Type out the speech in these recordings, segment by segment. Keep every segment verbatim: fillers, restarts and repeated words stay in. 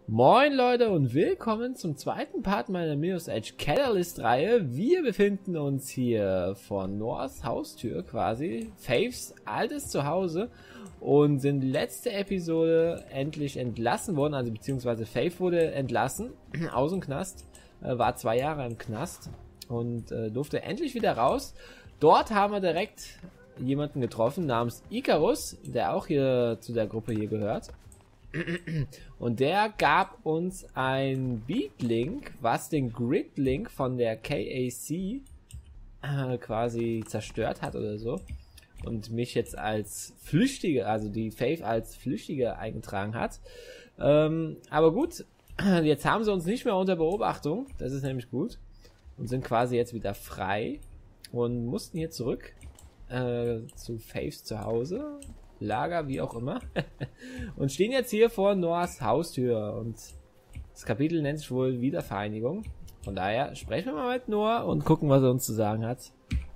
Moin Leute und willkommen zum zweiten Part meiner Mirror's Edge Catalyst Reihe. Wir befinden uns hier vor Noahs Haustür quasi, Faiths altes Zuhause, und sind letzte Episode endlich entlassen worden, also beziehungsweise Faith wurde entlassen aus dem Knast, äh, war zwei Jahre im Knast und äh, durfte endlich wieder raus. Dort haben wir direkt jemanden getroffen namens Icarus, der auch hier zu der Gruppe hier gehört. Und der gab uns ein Beat-Link, was den Grid-Link von der K A C äh, quasi zerstört hat oder so. Und mich jetzt als Flüchtige, also die Faith als Flüchtige eingetragen hat. Ähm, aber gut, jetzt haben sie uns nicht mehr unter Beobachtung, das ist nämlich gut. Und sind quasi jetzt wieder frei und mussten hier zurück äh, zu Faiths zu Hause. Lager, wie auch immer. Und stehen jetzt hier vor Noahs Haustür. Und das Kapitel nennt sich wohl Wiedervereinigung. Von daher sprechen wir mal mit Noah und gucken, was er uns zu sagen hat.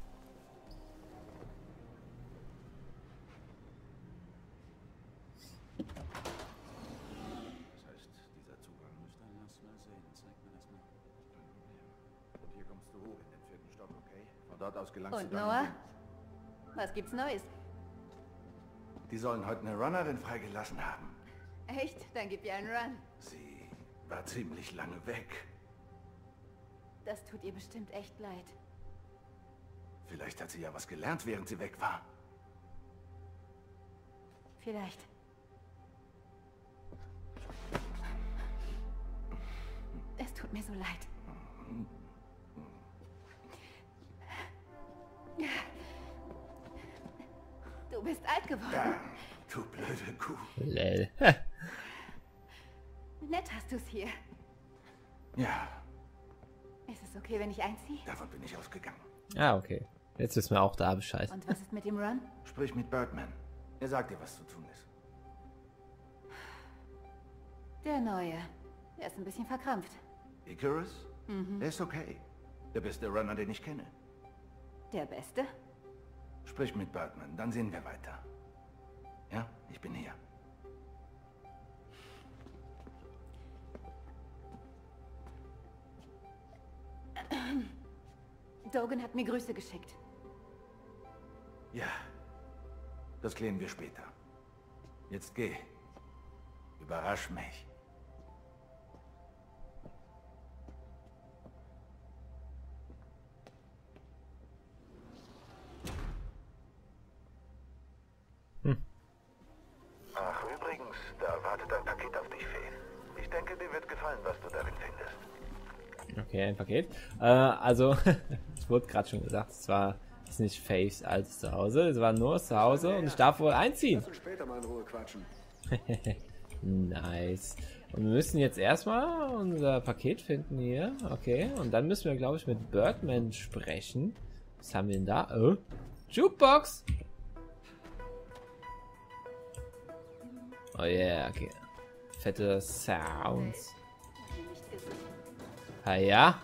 Das heißt, dieser Zugang müsste dann lass mal sehen. Zeig mir das mal. Und hier kommst du hoch in den vierten Stock, okay? Von dort aus gelangst Und du dann. Noah? Was gibt's Neues? Die sollen heute eine Runnerin freigelassen haben. Echt? Dann gib ihr einen Run. Sie war ziemlich lange weg. Das tut ihr bestimmt echt leid. Vielleicht hat sie ja was gelernt, während sie weg war. Vielleicht. Es tut mir so leid. Du bist alt geworden. Ja, du blöde Kuh. Lel. Nett hast du's hier. Ja, Ist es okay, wenn ich einziehe? davon bin ich ausgegangen. Ah, okay. Jetzt wissen wir auch da Bescheid. Und was ist mit dem Run? Sprich mit Birdman. Er sagt dir, was zu tun ist. Der Neue. Der ist ein bisschen verkrampft. Icarus? Mhm. Er ist okay. Der beste Runner, den ich kenne. Der Beste? Sprich mit Birdman, dann sehen wir weiter. Ja, ich bin hier. Dogen hat mir Grüße geschickt. Ja, das klären wir später. Jetzt geh. Überrasch mich. Ach, übrigens, da wartet ein Paket auf dich, Fee. Ich denke, dir wird gefallen, was du darin findest. Okay, ein Paket. Äh, also, es wurde gerade schon gesagt, es war es ist nicht Faiths altes Zuhause, es war Noahs Zuhause und ich darf wohl einziehen. Lass uns später mal in Ruhe quatschen. Nice. Und wir müssen jetzt erstmal unser Paket finden hier. Okay. Und dann müssen wir, glaube ich, mit Birdman sprechen. Was haben wir denn da? Oh. Jukebox! Oh yeah, okay. Fette Sounds. Nicht gesehen. Ah ja.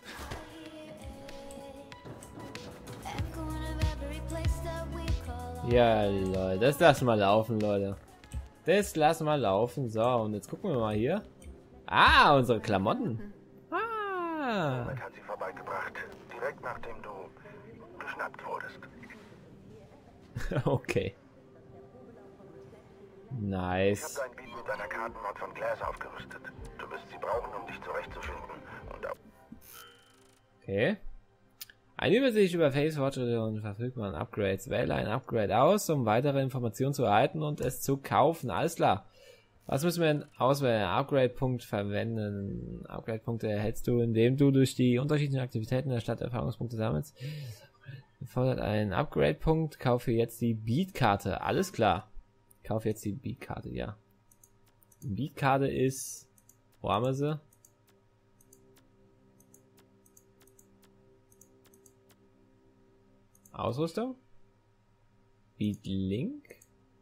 Ja, Leute. Das lassen wir laufen, Leute. Das lassen wir laufen. So, und jetzt gucken wir mal hier. Ah, unsere Klamotten. Ah. Mike hat sie vorbeigebracht, direkt nachdem du geschnappt wurdest. Okay. Ich Nice. habe dein Beat mit deiner Kartenmod von Glass aufgerüstet. Du wirst sie brauchen, um dich zurechtzufinden. Und auch Okay. Eine Übersicht über Face-Fortschritte und verfügbaren Upgrades. Wähle ein Upgrade aus, um weitere Informationen zu erhalten und es zu kaufen. Alles klar. Was müssen wir denn auswählen? Upgrade-Punkt verwenden. Upgrade-Punkte erhältst du, indem du durch die unterschiedlichen Aktivitäten der Stadt Erfahrungspunkte sammelst. Fordert einen Upgrade-Punkt. Kaufe jetzt die Beat-Karte. Alles klar. Kaufe jetzt die Beat-Karte, ja. Die Beat-Karte ist... Wo haben wir sie? Ausrüstung? Beat Link?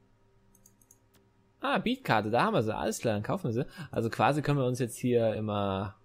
Ah, Beat-Karte, da haben wir sie. Alles klar, dann kaufen wir sie. Also quasi können wir uns jetzt hier immer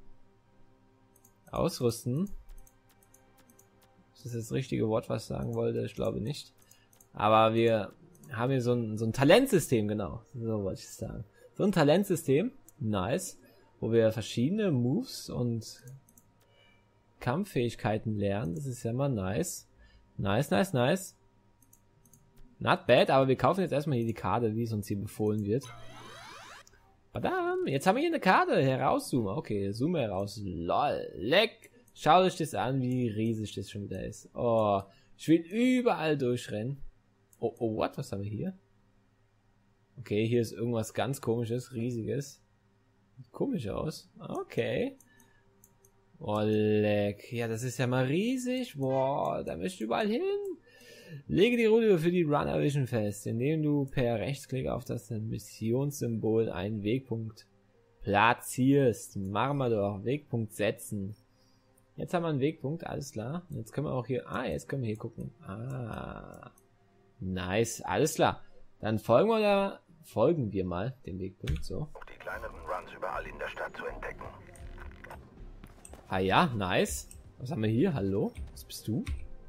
ausrüsten. Ist das das richtige Wort, was ich sagen wollte? Ich glaube nicht. Aber wir haben hier so ein, so ein Talentsystem, genau. So wollte ich es sagen. So ein Talentsystem. Nice. Wo wir verschiedene Moves und Kampffähigkeiten lernen. Das ist ja mal nice. Nice, nice, nice. Not bad, aber wir kaufen jetzt erstmal hier die Karte, wie es uns hier befohlen wird. Badam, jetzt haben wir hier eine Karte. Herauszoomen. Okay, zoome heraus. Lol. Leck. Schaut euch das an, wie riesig das schon wieder ist. Oh, ich will überall durchrennen. Oh, oh, what? Was haben wir hier? Okay, hier ist irgendwas ganz komisches, riesiges. Sieht komisch aus. Okay. Oh, leck. Ja, das ist ja mal riesig. Boah, da möchte ich überall hin. Lege die Route für die Runner Vision fest, indem du per Rechtsklick auf das Missionssymbol einen Wegpunkt platzierst. Machen wir doch. Wegpunkt setzen. Jetzt haben wir einen Wegpunkt, alles klar. Jetzt können wir auch hier... Ah, jetzt können wir hier gucken. Ah. Nice, alles klar. Dann folgen wir da... Folgen wir mal dem Wegpunkt, so. Um die kleineren Runs überall in der Stadt zu entdecken. Ah ja, nice. Was haben wir hier? Hallo? Was bist du?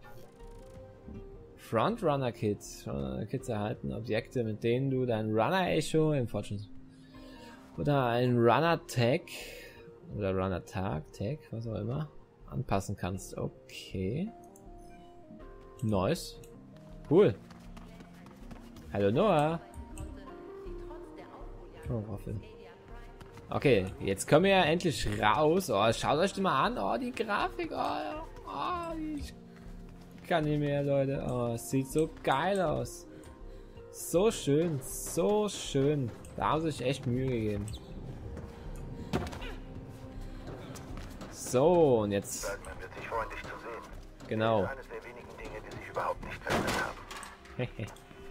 Frontrunner Kits. Frontrunner Kits erhalten Objekte, mit denen du dein Runner Echo im Fortschritt oder ein Runner Tag oder Runner Tag, Tag, was auch immer, anpassen kannst. Okay. Nice. Cool. Hallo Noah. Oh, Waffel. Okay, jetzt können wir ja endlich raus. Oh, schaut euch das mal an. Oh, die Grafik. Oh, oh, ich kann nicht mehr, Leute. Oh, es sieht so geil aus. So schön, so schön. Da haben sie sich echt Mühe gegeben. So, und jetzt... Birdman wird sich freuen, dich zu sehen. Genau. Das ist eines der wenigen Dinge, die sich überhaupt nicht verändert haben.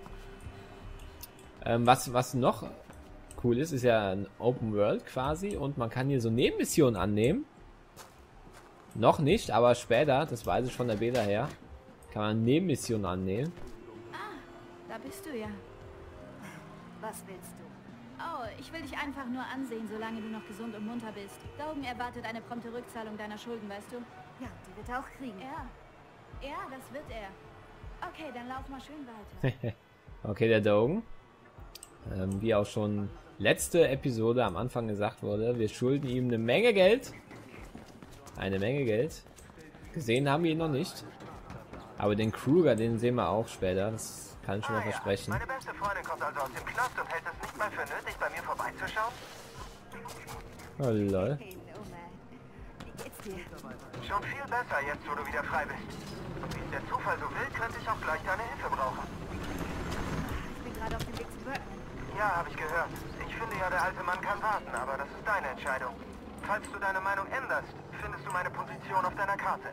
ähm, was, was noch cool ist, ist ja ein Open World quasi. Und man kann hier so Nebenmissionen annehmen. Noch nicht, aber später, das weiß ich von der Beta her, kann man Nebenmissionen annehmen. Ah, da bist du ja. Was willst du? Oh, ich will dich einfach nur ansehen, solange du noch gesund und munter bist. Dogen erwartet eine prompte Rückzahlung deiner Schulden, weißt du? Ja, die wird er auch kriegen. Ja. Ja, das wird er. Okay, dann lauf mal schön weiter. Okay, der Dogen. Ähm, wie auch schon letzte Episode am Anfang gesagt wurde, wir schulden ihm eine Menge Geld. Eine Menge Geld. Gesehen haben wir ihn noch nicht. Aber den Kruger, den sehen wir auch später. Das kann ich schon mal Ah, ja. versprechen. Meine beste Freundin kommt also aus dem Knast und hält es nicht mal für nötig, bei mir vorbeizuschauen? Oh lol. Hey, Noma. Wie geht's dir? Schon viel besser, jetzt wo du wieder frei bist. Und wie es der Zufall so will, könnte ich auch gleich deine Hilfe brauchen. Ich bin gerade auf dem Weg zu Burton. Ja, habe ich gehört. Ich finde ja, der alte Mann kann warten, aber das ist deine Entscheidung. Falls du deine Meinung änderst, findest du meine Position auf deiner Karte.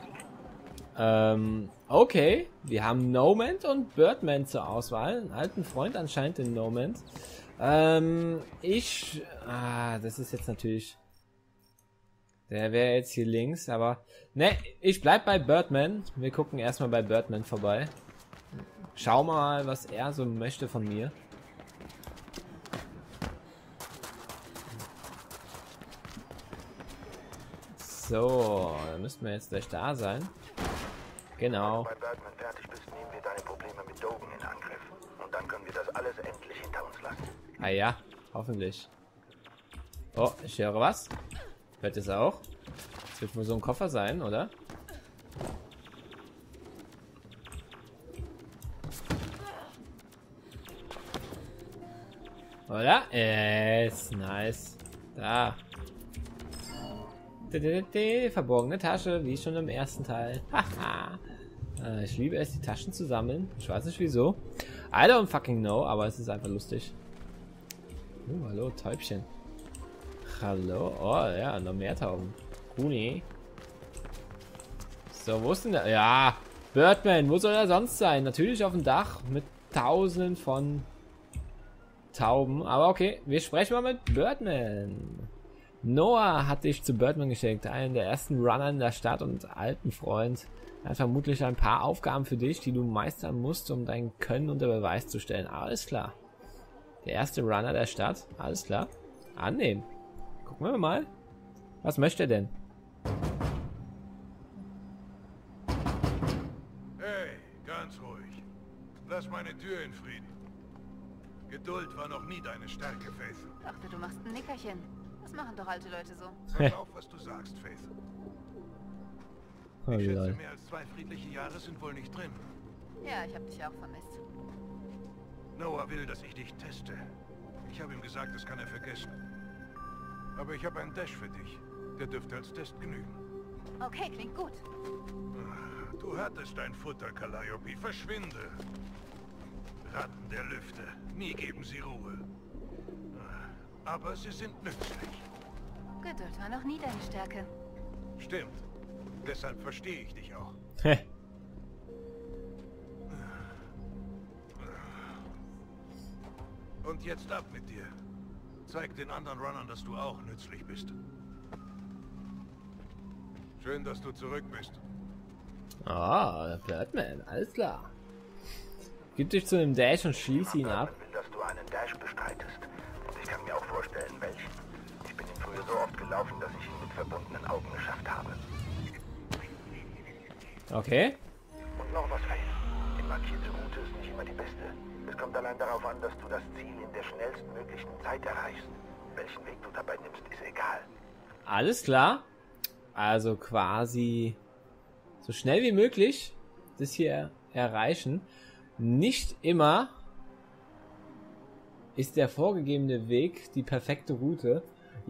Ähm, okay. Wir haben Nomad und Birdman zur Auswahl. Einen alten Freund anscheinend, den Nomad. Ähm, ich... Ah, das ist jetzt natürlich... Der wäre jetzt hier links, aber... Ne, ich bleib bei Birdman. Wir gucken erstmal bei Birdman vorbei. Schau mal, was er so möchte von mir. So, dann müssten wir jetzt gleich da sein. Genau. Wenn du bei Birdman fertig bist, nehmen wir deine Probleme mit Dogen in Angriff. Und dann können wir das alles endlich hinter uns lassen. Ah ja, hoffentlich. Oh, ich höre was. Hört es auch? Das wird wohl so ein Koffer sein, oder? Oder? Yes, nice. Da. Verborgene Tasche, wie schon im ersten Teil. Haha. Ich liebe es, die Taschen zu sammeln. Ich weiß nicht wieso. I don't fucking know, aber es ist einfach lustig. Oh, hallo, Täubchen. Hallo. Oh, ja, noch mehr Tauben. Kuni. So, wo ist denn der? Ja, Birdman, wo soll er sonst sein? Natürlich auf dem Dach mit tausenden von Tauben. Aber okay, wir sprechen mal mit Birdman. Noah hat dich zu Birdman geschickt, einen der ersten Runner in der Stadt und alten Freund. Er hat vermutlich ein paar Aufgaben für dich, die du meistern musst, um dein Können unter Beweis zu stellen. Alles klar. Der erste Runner der Stadt. Alles klar. Annehmen. Gucken wir mal. Was möchte er denn? Hey, ganz ruhig. Lass meine Tür in Frieden. Geduld war noch nie deine Stärke, Faith. Dachte, du machst ein Nickerchen. Nickerchen. Das machen doch alte Leute so. Pass auf, was du sagst, Faith. Oh, Ich schätze, lol. mehr als zwei friedliche Jahre sind wohl nicht drin. Ja, ich habe dich auch vermisst. Noah will, dass ich dich teste. Ich habe ihm gesagt, das kann er vergessen. Aber ich habe einen Dash für dich. Der dürfte als Test genügen. Okay, klingt gut. Du hattest dein Futter, Calliope. Verschwinde. Ratten der Lüfte. Nie geben sie Ruhe. Aber sie sind nützlich. Geduld war noch nie deine Stärke. Stimmt. Deshalb verstehe ich dich auch. Und jetzt ab mit dir. Zeig den anderen Runnern, dass du auch nützlich bist. Schön, dass du zurück bist. Ah, der Birdman, alles klar. Gib dich zu einem Dash und schließ ihn ab. Ich will, dass du einen Dash bestreitest. Und ich kann mir auch vorstellen, welchen. Ich bin ihn früher so oft gelaufen, dass ich ihn mit verbundenen Augen geschafft habe. Okay. Und noch was, Faith. Die markierte Route ist nicht immer die beste. Es kommt allein darauf an, dass du das Ziel in der schnellstmöglichen Zeit erreichst. Welchen Weg du dabei nimmst, ist egal. Alles klar. Also quasi so schnell wie möglich das hier erreichen. Nicht immer ist der vorgegebene Weg die perfekte Route.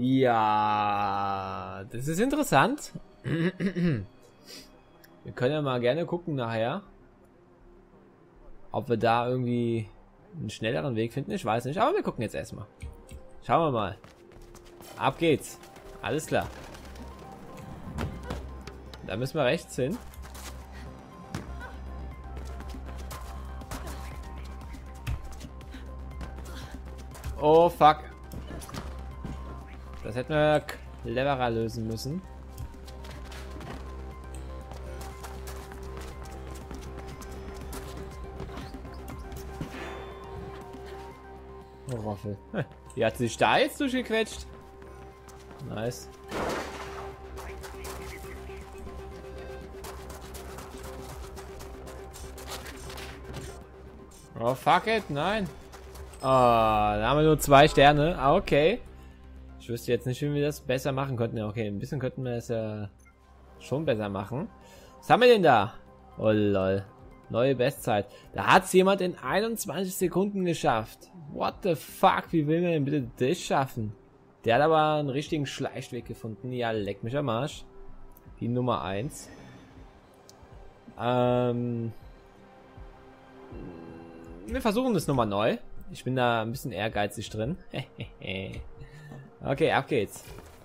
Ja, das ist interessant. Wir können ja mal gerne gucken nachher, ob wir da irgendwie einen schnelleren Weg finden. Ich weiß nicht, aber wir gucken jetzt erstmal. Schauen wir mal. Ab geht's. Alles klar. Da müssen wir rechts hin. Oh fuck. Das hätten wir cleverer lösen müssen. Oh, Roffel. Wie hat sich da jetzt durchgequetscht? Nice. Oh, fuck it, nein. Oh, da haben wir nur zwei Sterne. Ah, okay. Ich wüsste jetzt nicht, wie wir das besser machen könnten. Ja, okay, ein bisschen könnten wir das ja schon besser machen. Was haben wir denn da? Oh, lol. Neue Bestzeit. Da hat es jemand in einundzwanzig Sekunden geschafft. What the fuck? Wie will man denn bitte das schaffen? Der hat aber einen richtigen Schleichweg gefunden. Ja, leck mich am Arsch. Die Nummer eins. Ähm... Wir versuchen das nochmal neu. Ich bin da ein bisschen ehrgeizig drin. Okay, ab geht's.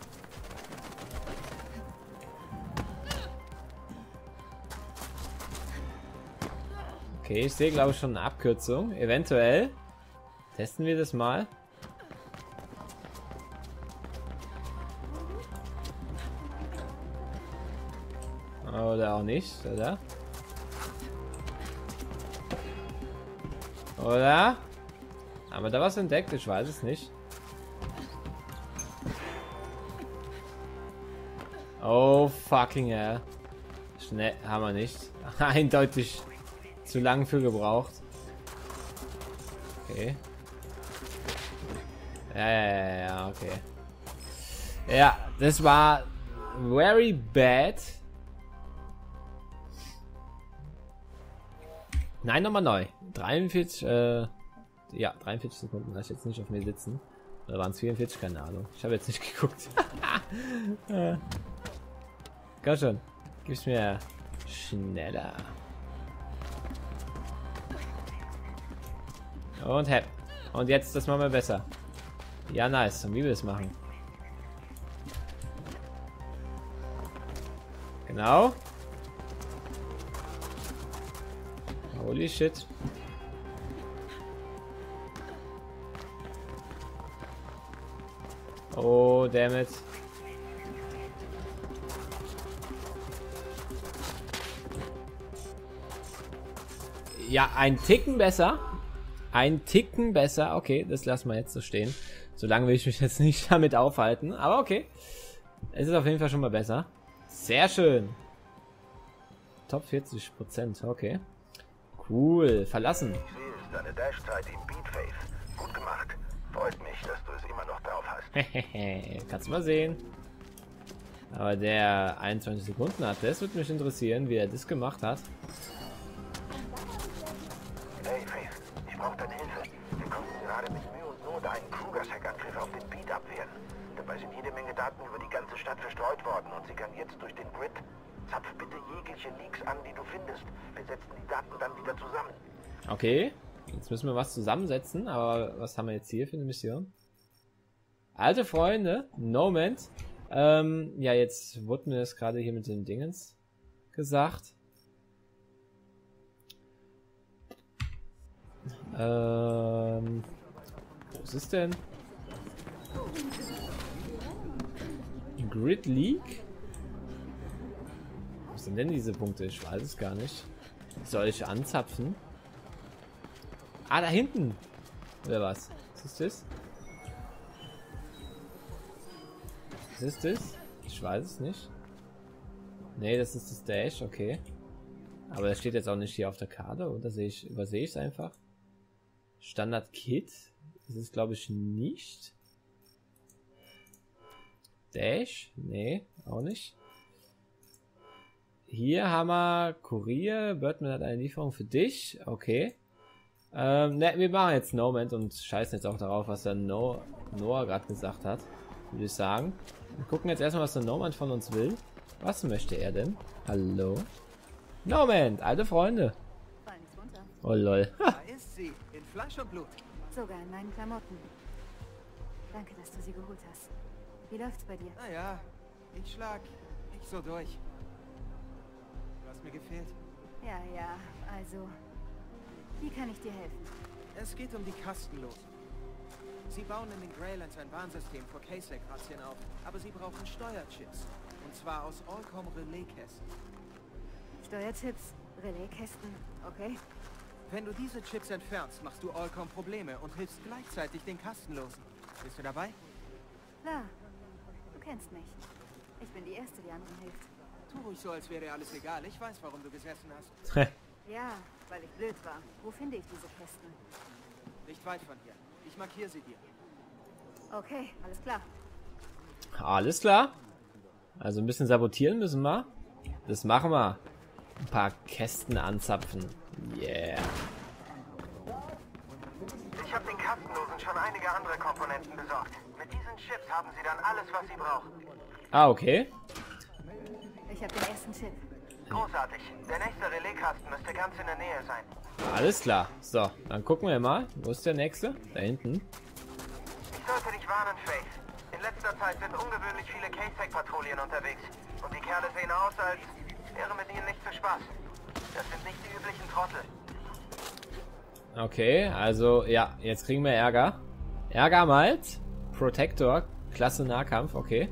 Okay, ich sehe glaube ich schon eine Abkürzung. Eventuell. Testen wir das mal. Oder auch nicht, oder? Oder? Haben wir da was entdeckt? Ich weiß es nicht. Oh fucking hell. Schnell haben wir nicht. Eindeutig zu lang für gebraucht. Okay. Ja, ja, ja, ja, okay. Ja, das war very bad. Nein, nochmal neu. dreiundvierzig, äh, ja, dreiundvierzig Sekunden lasse ich jetzt nicht auf mir sitzen. Oder waren es vierundvierzig? Keine Ahnung. Ich habe jetzt nicht geguckt. äh. Komm schon. Gib's mir schneller. Und hepp. Und jetzt, das machen wir besser. Ja, nice. Und wie wir es machen. Genau. Holy shit. Oh, damn it. Ja, ein Ticken besser. Ein Ticken besser. Okay, das lassen wir jetzt so stehen. Solange will ich mich jetzt nicht damit aufhalten. Aber okay. Es ist auf jeden Fall schon mal besser. Sehr schön. Top vierzig Prozent. Okay. Cool. Verlassen. Ich sehe es, deine Dashzeit im Beat, Faith. Gut gemacht. Freut mich, dass du es immer noch drauf hast. Kannst du mal sehen. Aber der einundzwanzig Sekunden hat, das würde mich interessieren, wie er das gemacht hat. Hey, Faith, ich brauche deine Hilfe. Wir konnten gerade mit Mühe und Not einen Krugersack-Angriff auf den Beat abwehren. Dabei sind jede Menge Daten über die ganze Stadt verstreut worden und sie kann jetzt durch den Grid. Zapf bitte jegliche Leaks an, die du findest. Wir setzen die Daten dann wieder zusammen. Okay, jetzt müssen wir was zusammensetzen, aber was haben wir jetzt hier für eine Mission? Alte Freunde, Nomad. Ähm, ja, jetzt wurde mir das gerade hier mit den Dingens gesagt. Ähm, wo ist es denn? Grid Leak? Was sind denn diese Punkte? Ich weiß es gar nicht. Soll ich anzapfen? Ah, da hinten! Oder was? Was ist das? Was ist das? Ich weiß es nicht. Nee, das ist das Dash, okay. Aber das steht jetzt auch nicht hier auf der Karte, oder sehe ich, übersehe ich es einfach? Standard Kit? Das ist, glaube ich, nicht. Dash? Nee, auch nicht. Hier haben wir Kurier. Birdman hat eine Lieferung für dich. Okay. Ähm, ne, wir machen jetzt Nomad und scheißen jetzt auch darauf, was der no Noah gerade gesagt hat. Würde ich sagen. Wir gucken jetzt erstmal, was der Nomad von uns will. Was möchte er denn? Hallo? Nomad, alte Freunde. Oh lol. Da ist sie, in Fleisch und Blut. Sogar in meinen Klamotten. Danke, dass du sie geholt hast. Wie läuft's bei dir? Naja, ich schlag nicht so durch. Du hast mir gefehlt. Ja, ja, also... Wie kann ich dir helfen? Es geht um die Kastenlosen. Sie bauen in den Greylands ein Warnsystem vor K-Sec-Razzien auf, aber sie brauchen Steuerchips. Und zwar aus Allcom-Relais-Kästen. Steuerchips, Relaiskästen, okay? Wenn du diese Chips entfernst, machst du Allcom Probleme und hilfst gleichzeitig den Kastenlosen. Bist du dabei? Klar, du kennst mich. Ich bin die Erste, die anderen hilft. Tu ruhig so, als wäre dir alles egal. Ich weiß, warum du gesessen hast. Ja, weil ich blöd war. Wo finde ich diese Kästen? Nicht weit von hier. Ich markiere sie dir. Okay, alles klar. Alles klar. Also ein bisschen sabotieren müssen wir. Das machen wir. Ein paar Kästen anzapfen. Yeah. Ich habe den Kastenlosen schon einige andere Komponenten besorgt. Mit diesen Chips haben sie dann alles, was sie brauchen. Ah, okay. Ich habe den ersten Chip. Großartig. Der nächste Relaikasten müsste ganz in der Nähe sein. Alles klar. So, dann gucken wir mal. Wo ist der nächste? Da hinten. Ich sollte dich warnen, Faith. In letzter Zeit sind ungewöhnlich viele K-Sec-Patrouillen unterwegs. Und die Kerle sehen aus, als wäre mit ihnen nicht für Spaß. Das sind nicht die üblichen Trottel. Okay, also, ja, jetzt kriegen wir Ärger. Ärger mal. Protector, Klasse Nahkampf, okay.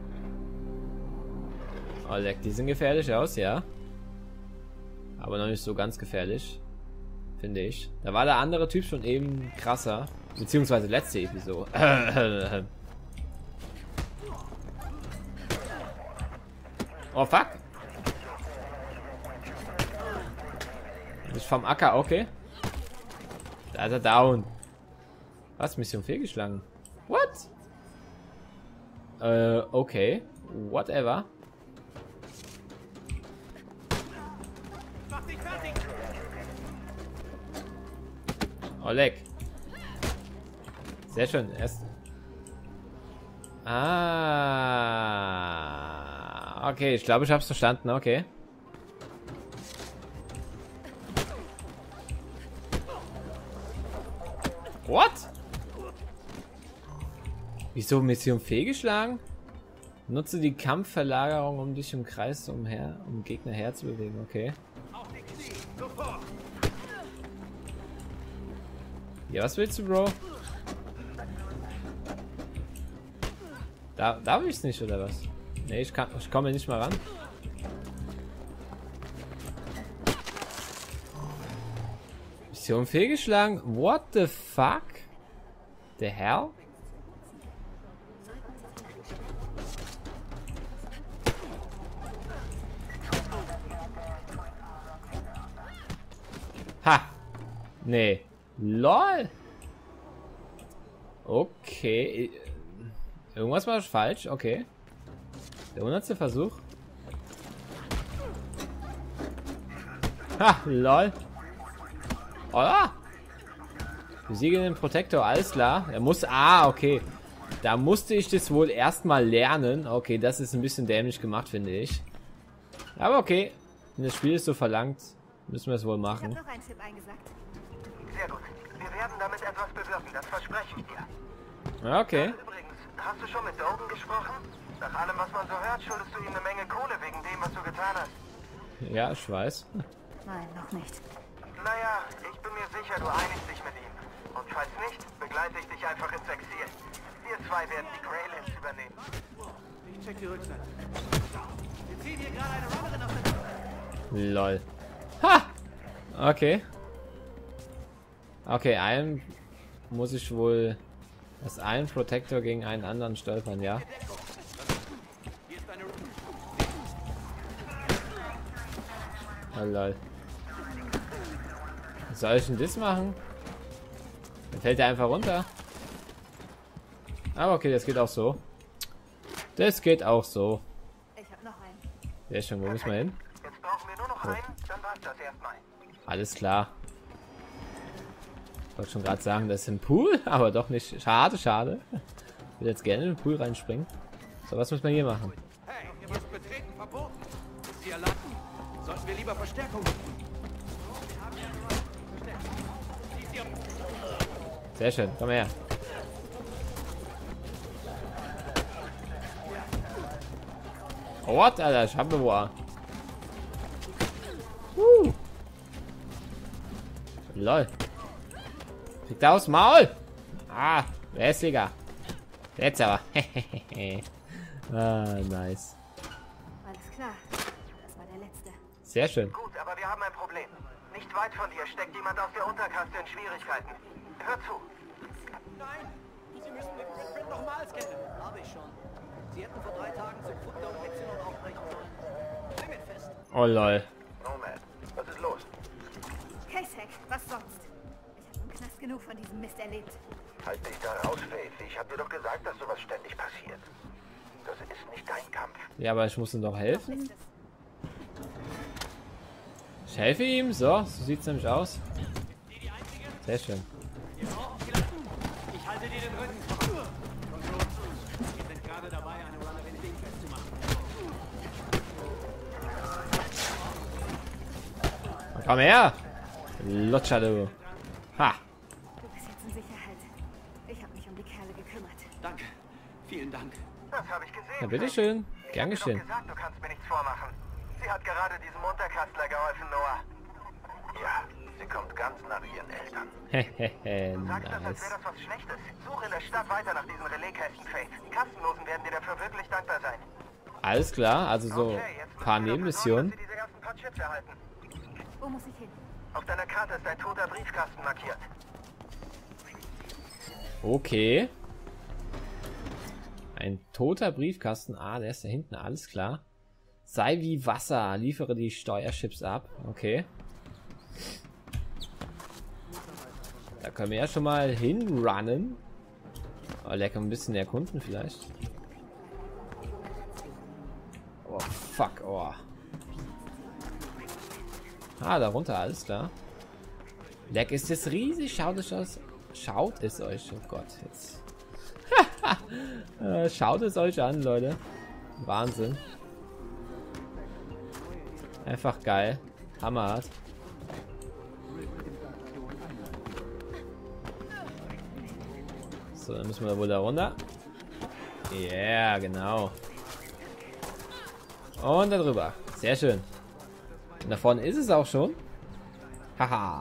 Oh, leck, die sehen gefährlich aus, ja. Aber noch nicht so ganz gefährlich. Finde ich. Da war der andere Typ schon eben krasser. Beziehungsweise letzte Episode. Oh, fuck. Nicht vom Acker, okay. Da ist er down. Was? Mission fehlgeschlagen. What? Äh, okay. Whatever. Oleg. Sehr schön. Erst. Ah. Okay, ich glaube, ich habe es verstanden. Okay. What? Wieso Mission fehlgeschlagen? Nutze die Kampfverlagerung, um dich im Kreis umher, um Gegner herzubewegen. Okay. Ja, was willst du, Bro? Da, darf ich es nicht, oder was? Nee, ich, kann, ich komme nicht mal ran. Mission fehlgeschlagen? What the fuck? The hell? Ha! Nee. LOL! Okay. Irgendwas war falsch, okay. Der hundertste Versuch. Ha, lol. Oder? Besiege den Protektor, alles klar. Er muss, ah, okay. Da musste ich das wohl erstmal lernen. Okay, das ist ein bisschen dämlich gemacht, finde ich. Aber okay. Wenn das Spiel es so verlangt, müssen wir es wohl machen. Ich hab noch einen Chip eingesackt. Sehr gut. Wir werden damit etwas bewirken, das verspreche ich dir. Okay. Übrigens, hast du schon mit Dogen gesprochen? Nach allem, was man so hört, schuldest du ihm eine Menge Kohle wegen dem, was du getan hast. Ja, ich weiß. Nein, noch nicht. Naja, ich bin mir sicher, du einigst dich mit ihm. Und falls nicht, begleite ich dich einfach ins Exil. Wir zwei werden die Greylands übernehmen. Ich check die Rückseite. Wir ziehen hier gerade eine Runnerin auf der... Lol. Ha! Okay. Okay, einen muss ich wohl... Das ein Protector gegen einen anderen stolpern, ja. Oh, lol. Was soll ich denn das machen? Dann fällt er einfach runter. Aber okay, das geht auch so. Das geht auch so. Ich hab noch einen. Sehr schön, wo müssen wir hin? Jetzt brauchen wir nur noch Oh. einen, dann war's das erstmal. Alles klar. Ich wollte schon gerade sagen, das ist ein Pool, aber doch nicht. Schade, schade. Ich will jetzt gerne in den Pool reinspringen. So, was müssen wir hier machen? Hey, hier was betreten verboten. Ist die Alarm? Sollten wir lieber Verstärkung rufen? Sehr schön, komm her. Oh, what, Alter, ich hab Boah. Uh. Lol. Kriegt er aufs Maul. Ah, wer ist Digga? Jetzt aber. Ah, nice. Alles klar. Das war der letzte. Sehr schön. Gut, aber wir haben ein Problem. Nicht weit von dir steckt jemand aus der Unterkaste in Schwierigkeiten. Hör zu. Nein! Sie müssen den Grid nochmal scannen. Habe ich schon. Sie hätten vor drei Tagen zum Futter und Epsilon aufbrechen sollen. Limit fest. Oh, lol. Nomad, was ist los? Kasek, was sonst? Ich habe im Knast genug von diesem Mist erlebt. Halt dich da raus, Faith. Ich hab dir doch gesagt, dass sowas ständig passiert. Das ist nicht dein Kampf. Ja, aber ich muss ihm doch Doch helfen. ist es. Ich helfe ihm. So, so sieht's nämlich aus. Sehr schön. Ich halte dir den Rücken. Wir sind gerade dabei, eine Runnerin dingfest zu machen. Komm her! Lutscher, du. Ha! Du bist jetzt in Sicherheit. Ich habe mich um die Kerle gekümmert. Danke. Vielen Dank. Das habe ich gesehen. Na, bitteschön. Ich Gern hab dir doch geschehen. gesagt, du kannst mir nichts vormachen. Sie hat gerade diesem Unterkastler geholfen, Noah. Ja, sie kommt ganz nach ihren Eltern. Hehehe, Du sagst das, als nice. wäre das was Schlechtes. Suche in der Stadt weiter nach diesen Relaiskästen, Faith. Die Kastenlosen werden dir dafür wirklich dankbar sein. Alles klar, also so Okay, jetzt ein paar müssen wir dafür Nebenmissionen. sorgen, dass sie diese ersten paar Chips erhalten. Wo muss ich hin? Auf deiner Karte ist ein toter Briefkasten markiert. Okay. Ein toter Briefkasten. Ah, der ist da hinten, alles klar. Sei wie Wasser, liefere die Steuerchips ab. Okay. Da können wir ja schon mal hinrunnen. Oh, lecker, ein bisschen erkunden vielleicht. Oh, fuck, oh. Ah, darunter, alles klar. Leck, ist das riesig? Schaut es euch. Schaut es euch. Oh Gott, jetzt. äh, schaut es euch an, Leute. Wahnsinn. Einfach geil. Hammerhart. So, dann müssen wir wohl da runter. Ja, yeah, genau. Und da drüber. Sehr schön. Und da vorne ist es auch schon. Haha.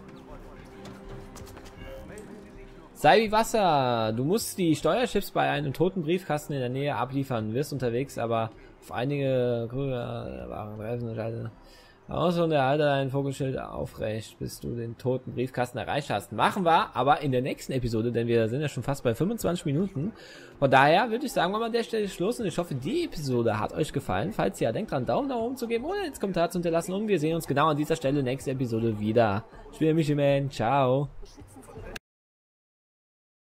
Sei wie Wasser. Du musst die Steuerchips bei einem toten Briefkasten in der Nähe abliefern. Du wirst unterwegs aber auf einige grüne waren Reifen und Außer und erhalte ein Vogelschild aufrecht, bis du den toten Briefkasten erreicht hast. Machen wir aber in der nächsten Episode, denn wir sind ja schon fast bei fünfundzwanzig Minuten. Von daher würde ich sagen, wir mal an der Stelle Schluss und ich hoffe, die Episode hat euch gefallen. Falls ja, denkt dran, Daumen nach oben zu geben oder ins Kommentar zu hinterlassen und wir sehen uns genau an dieser Stelle nächste Episode wieder. Ich bin Michi Man. Ciao.